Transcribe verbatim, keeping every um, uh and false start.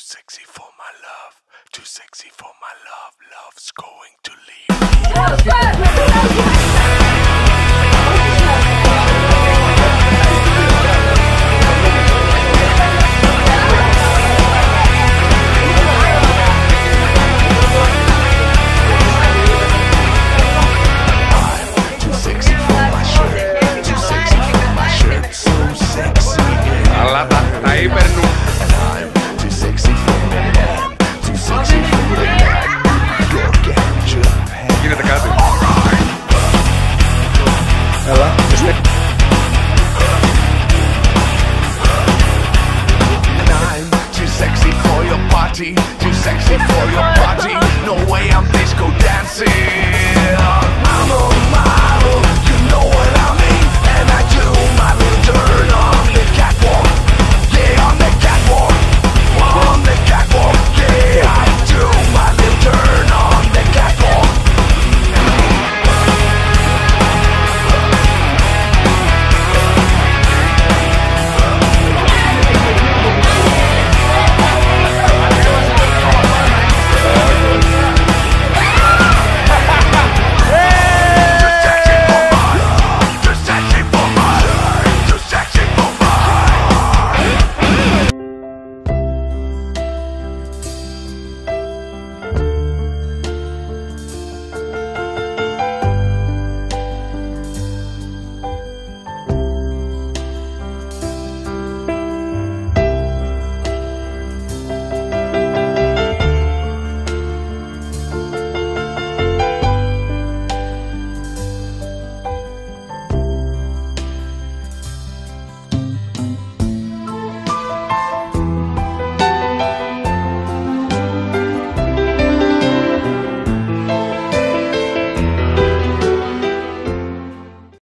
sexy for my love, too sexy for my love, love's going to leave me. Too sexy for your party, no way I'm disco dancing.